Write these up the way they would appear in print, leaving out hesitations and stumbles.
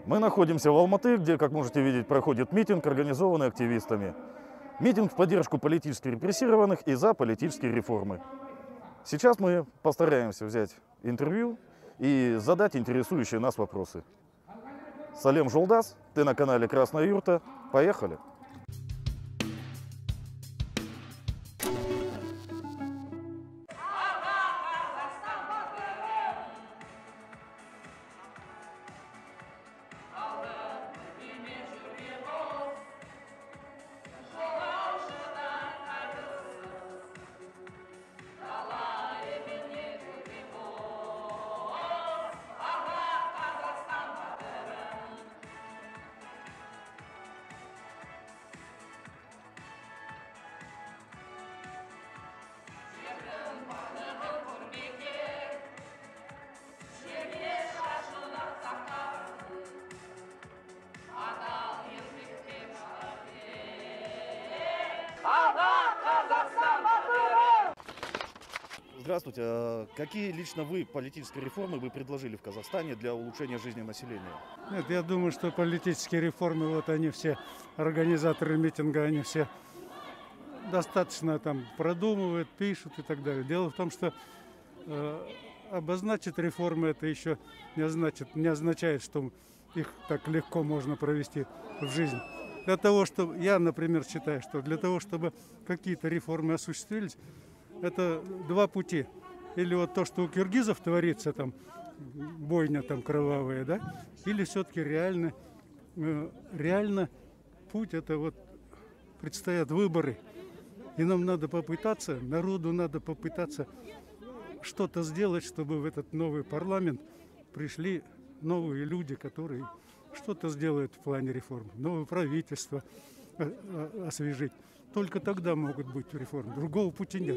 Мы находимся в Алматы, где, как можете видеть, проходит митинг, организованный активистами. Митинг в поддержку политически репрессированных и за политические реформы. Сейчас мы постараемся взять интервью и задать интересующие нас вопросы. Салем Жолдас, ты на канале Красная Юрта. Поехали! Здравствуйте. Какие лично вы политические реформы вы предложили в Казахстане для улучшения жизни населения? Нет, я думаю, что политические реформы, вот они все, организаторы митинга, они все достаточно там продумывают, пишут и так далее. Дело в том, что обозначить реформы это еще не означает, что их так легко можно провести в жизнь. Для того, чтобы, я, например, считаю, что для того, чтобы какие-то реформы осуществились, это два пути. Или вот то, что у киргизов творится, там, бойня там кровавая, да? Или все-таки реально путь, это вот предстоят выборы. И нам надо попытаться, народу надо попытаться что-то сделать, чтобы в этот новый парламент пришли новые люди, которые что-то сделают в плане реформ. Новое правительство освежить. Только тогда могут быть реформы. Другого пути нет.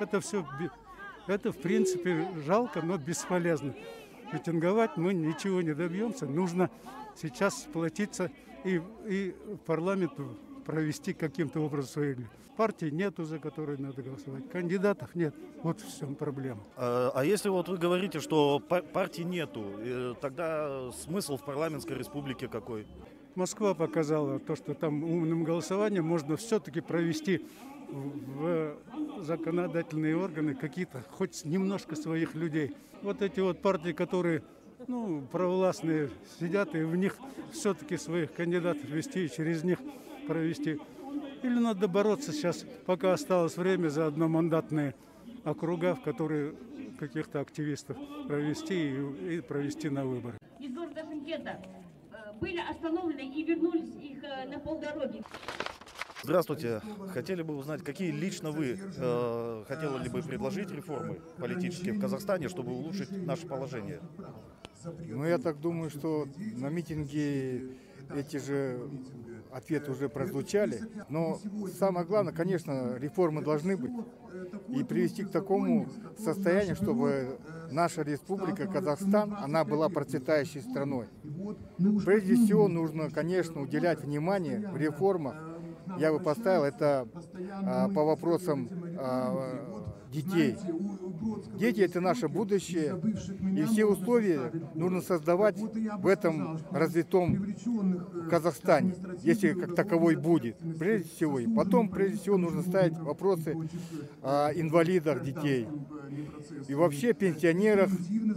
Это в принципе жалко, но бесполезно. Митинговать мы ничего не добьемся. Нужно сейчас сплотиться и парламенту провести каким-то образом свои. Партий нету, за которые надо голосовать. Кандидатов нет. Вот в чем проблема. А если вот вы говорите, что партий нету, тогда смысл в парламентской республике какой? Москва показала то, что там умным голосованием можно все-таки провести в законодательные органы какие-то, хоть немножко своих людей. Вот эти вот партии, которые провластные сидят, и в них все-таки своих кандидатов вести и через них провести. Или надо бороться сейчас, пока осталось время, за одномандатные округа, в которые каких-то активистов провести и провести на выборы. Из города Шымкента были остановлены и вернулись их на полдороги. Здравствуйте. Хотели бы узнать, какие лично вы хотели бы предложить реформы политические в Казахстане, чтобы улучшить наше положение? Я так думаю, что на митинге эти же ответы уже прозвучали. Но самое главное, конечно, реформы должны быть. И привести к такому состоянию, чтобы наша республика Казахстан, она была процветающей страной. Прежде всего, нужно, конечно, уделять внимание в реформах. Я бы поставил это по вопросам детей. Дети – это наше будущее, и все условия нужно создавать в этом развитом Казахстане, если как таковой будет, прежде всего. И потом, прежде всего, нужно ставить вопросы о инвалидах детей, и вообще пенсионеров,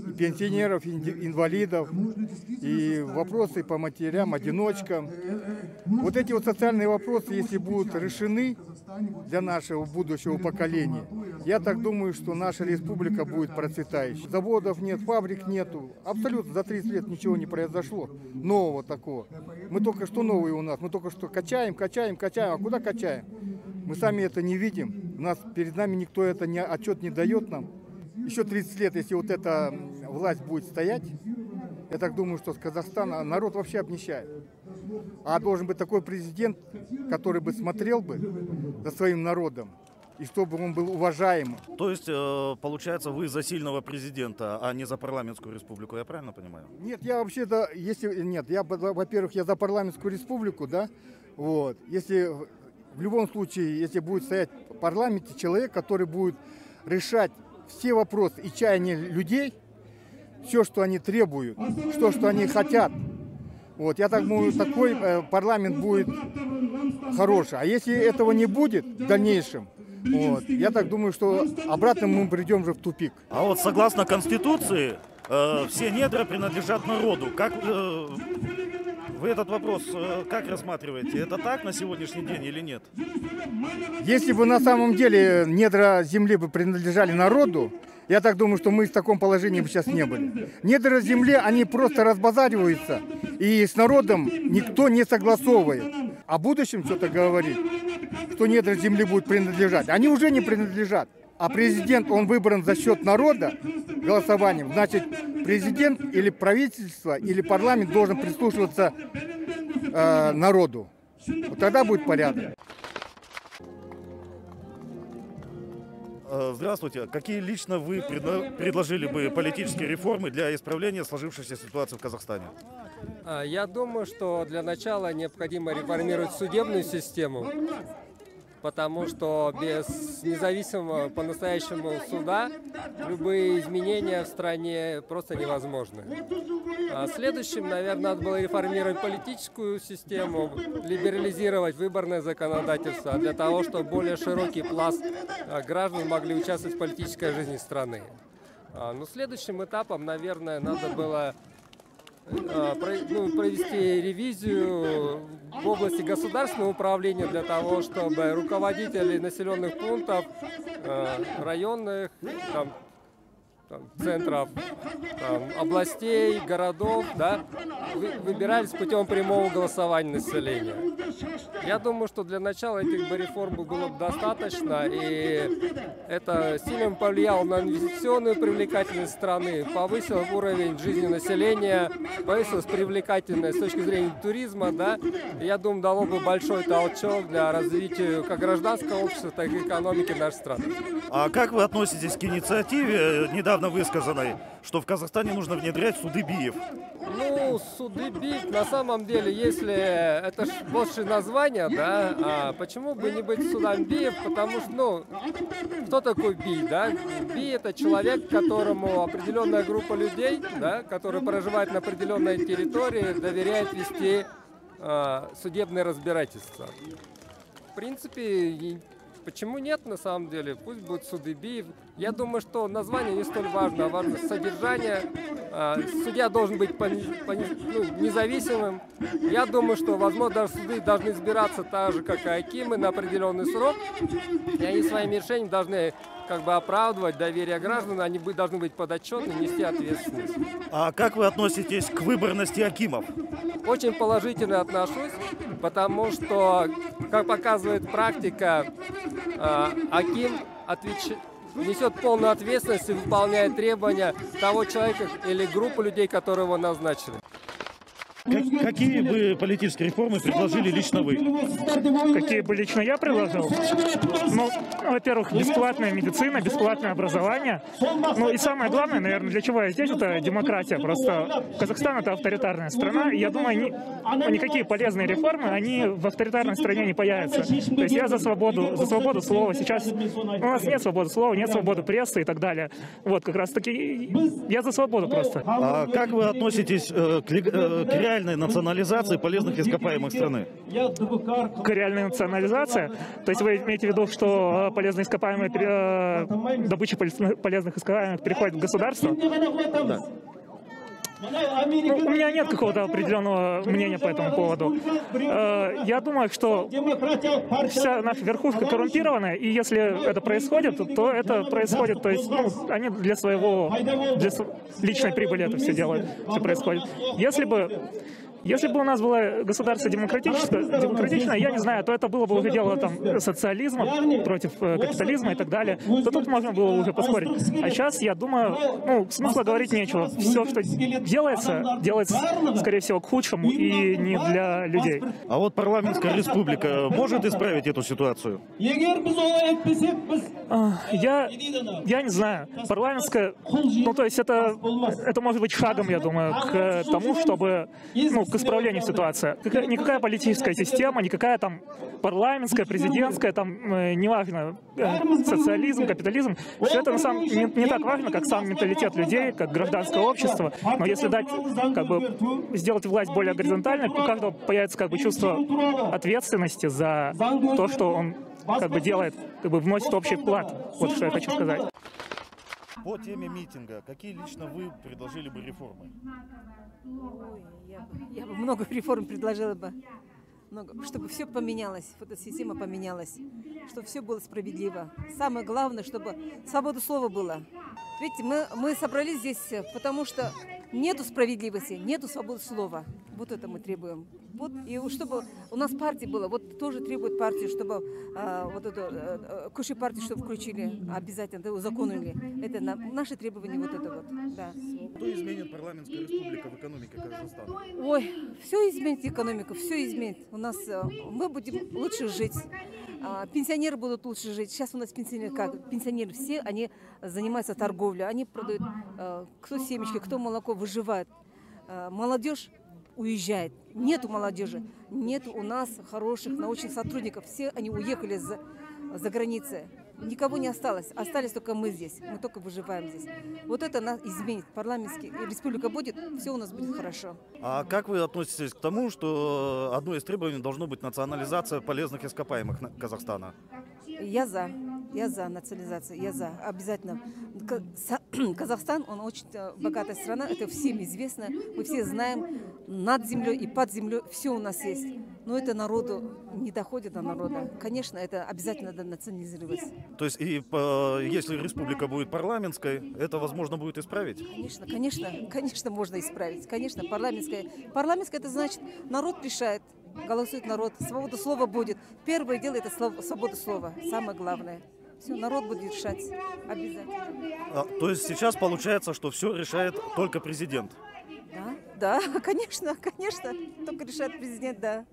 инвалидов, и вопросы по матерям, одиночкам. Вот эти вот социальные вопросы, если будут решены для нашего будущего поколения, я так думаю, что наша республика будет процветающей. Заводов нет, фабрик нету. Абсолютно за 30 лет ничего не произошло нового такого. Мы только что новые у нас. Мы только что качаем. А куда качаем? Мы сами это не видим. Перед нами никто это отчет не дает нам. Еще 30 лет, если вот эта власть будет стоять, я так думаю, что с Казахстана народ вообще обнищает. А должен быть такой президент, который бы смотрел бы за своим народом, и чтобы он был уважаемым. То есть, получается, вы за сильного президента, а не за парламентскую республику, я правильно понимаю? Нет, я вообще-то, во-первых, я за парламентскую республику, да, вот. Если в любом случае, если будет стоять в парламенте человек, который будет решать все вопросы и чаяния людей, все, что они требуют, что они хотят, Вот, я так думаю, такой парламент будет хороший. А если этого не будет в дальнейшем, вот, я так думаю, что обратно мы придем же в тупик. А вот согласно Конституции, все недра принадлежат народу. Как вы этот вопрос как рассматриваете? Это так на сегодняшний день или нет? Если бы на самом деле недра земли бы принадлежали народу, я так думаю, что мы в таком положении бы сейчас не были. Недра земли, они просто разбазариваются, и с народом никто не согласовывает. О будущем что-то говорит, что недра земли будут принадлежать. Они уже не принадлежат. А президент, он выбран за счет народа голосованием. Значит, президент или правительство, или парламент должен прислушиваться народу. Вот тогда будет порядок. Здравствуйте. Какие лично вы предложили бы политические реформы для исправления сложившейся ситуации в Казахстане? Я думаю, что для начала необходимо реформировать судебную систему, потому что без независимого по-настоящему суда любые изменения в стране просто невозможны. Следующим, наверное, надо было реформировать политическую систему, либерализировать выборное законодательство для того, чтобы более широкий пласт граждан могли участвовать в политической жизни страны. Но следующим этапом, наверное, надо было провести ревизию в области государственного управления для того, чтобы руководители населенных пунктов, районных, центров, областей, городов, да, выбирались путем прямого голосования населения. Я думаю, что для начала этих реформ было бы достаточно, и это сильно повлияло на инвестиционную привлекательность страны, повысило уровень жизни населения, повысилась привлекательность с точки зрения туризма, да, и, я думаю, дало бы большой толчок для развития как гражданского общества, так и экономики нашей страны. А как вы относитесь к инициативе, недавно высказанной, что в Казахстане нужно внедрять суды БИЕФ? Ну, суды БИЕФ, на самом деле, если это больше название, да, почему бы не быть судом БИЕФ, потому что, ну, кто такой БИ, да? БИ — это человек, которому определенная группа людей, да, которые проживают на определенной территории, доверяет вести судебное разбирательство. В принципе, почему нет, на самом деле? Пусть будут суды БИЕФ. Я думаю, что название не столь важно, а важно содержание. Судья должен быть независимым. Я думаю, что, возможно, даже суды должны избираться так же, как и акимы, на определенный срок. И они своими решениями должны как бы оправдывать доверие граждан, они должны быть подотчетны, нести ответственность. А как вы относитесь к выборности акимов? Очень положительно отношусь, потому что, как показывает практика, аким несет полную ответственность и выполняет требования того человека или группы людей, которые его назначили. Какие бы политические реформы предложили лично вы? Какие бы лично я предложил? Ну, во-первых, бесплатная медицина, бесплатное образование. Ну и самое главное, наверное, для чего я здесь, это демократия. Просто Казахстан — это авторитарная страна, и я думаю, никакие полезные реформы, они в авторитарной стране не появятся. То есть я за свободу слова. Сейчас у нас нет свободы слова, нет свободы прессы и так далее. Вот, как раз таки, я за свободу просто. А как вы относитесь к реальной национализации полезных ископаемых страны? К реальной национализации? То есть вы имеете в виду, что полезные ископаемые, добыча полезных ископаемых переходит в государство? Да. Ну, у меня нет какого-то определенного мнения по этому поводу. Я думаю, что вся наша верхушка коррумпированная, и если это происходит, то это происходит, то есть, ну, они для личной прибыли это все делают, все происходит. Если бы у нас было государство демократичное, я не знаю, то это было бы уже дело там социализма против капитализма и так далее, то тут можно было уже поспорить. А сейчас, я думаю, ну, смысла говорить нечего. Все, что делается, скорее всего, к худшему и не для людей. А вот парламентская республика может исправить эту ситуацию? Я не знаю. Парламентская, ну, то есть это может быть шагом, я думаю, к тому, чтобы, ну, к исправлению ситуации. Никакая политическая система, никакая там парламентская, президентская, там неважно, социализм, капитализм, все это на самом деле не так важно, как сам менталитет людей, как гражданское общество. Но если дать, как бы, сделать власть более горизонтальной, у каждого появится как бы чувство ответственности за то, что он как бы делает, как бы вносит общий вклад. Вот что я хочу сказать. По теме митинга, какие лично вы предложили бы реформы? Ой, я бы много реформ предложила бы. Много, чтобы все поменялось, вот эта система поменялась, чтобы все было справедливо. Самое главное, чтобы свобода слова была. Видите, мы собрались здесь, потому что нету справедливости, нету свободы слова. Вот это мы требуем. Вот, и чтобы у нас партия была, вот тоже требует партии, чтобы вот эту кучу партий, чтобы включили, обязательно, да, узаконили. Это наши требования, вот это вот, да. Что изменит парламентская республика в экономике Казахстана? Ой, все изменит экономику, все изменит. У нас мы будем лучше жить. Пенсионеры будут лучше жить. Сейчас у нас пенсионеры как? Пенсионеры все, они занимаются торговлей, они продают кто семечки, кто молоко, выживают. Молодежь уезжает. Нету молодежи, нету у нас хороших научных сотрудников. Все они уехали за границей. Никого не осталось. Остались только мы здесь. Мы только выживаем здесь. Вот это нас изменит. Парламентский республика будет, все у нас будет хорошо. А как вы относитесь к тому, что одно из требований должно быть национализация полезных ископаемых Казахстана? Я за национализацию, я за, обязательно. Казахстан, он очень богатая страна, это всем известно, мы все знаем, над землей и под землей все у нас есть. Но это народу не доходит до народа. Конечно, это обязательно надо национализировать. То есть, если республика будет парламентской, это возможно будет исправить? Конечно, можно исправить. Конечно, парламентская это значит, народ решает. Голосует народ, свобода слова будет. Первое дело это свобода слова, самое главное. Все, народ будет решать обязательно. То есть сейчас получается, что все решает только президент? Да, конечно, только решает президент, да.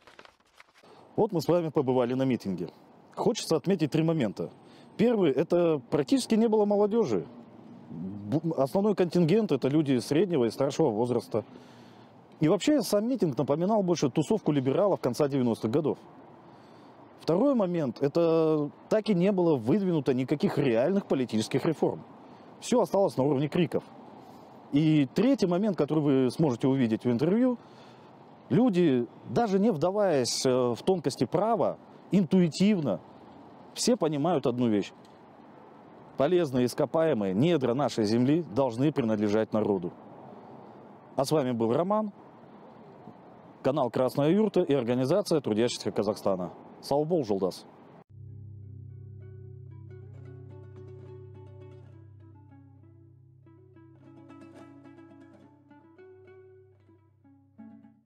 Вот мы с вами побывали на митинге. Хочется отметить 3 момента. Первый, это практически не было молодежи. Основной контингент это люди среднего и старшего возраста. И вообще сам митинг напоминал больше тусовку либералов конца 90-х годов. Второй момент, это так и не было выдвинуто никаких реальных политических реформ. Все осталось на уровне криков. И третий момент, который вы сможете увидеть в интервью, люди, даже не вдаваясь в тонкости права, интуитивно все понимают одну вещь. Полезные ископаемые недра нашей земли должны принадлежать народу. А с вами был Роман, канал «Красная юрта» и организация трудящихся Казахстана. Сау бол, жолдас!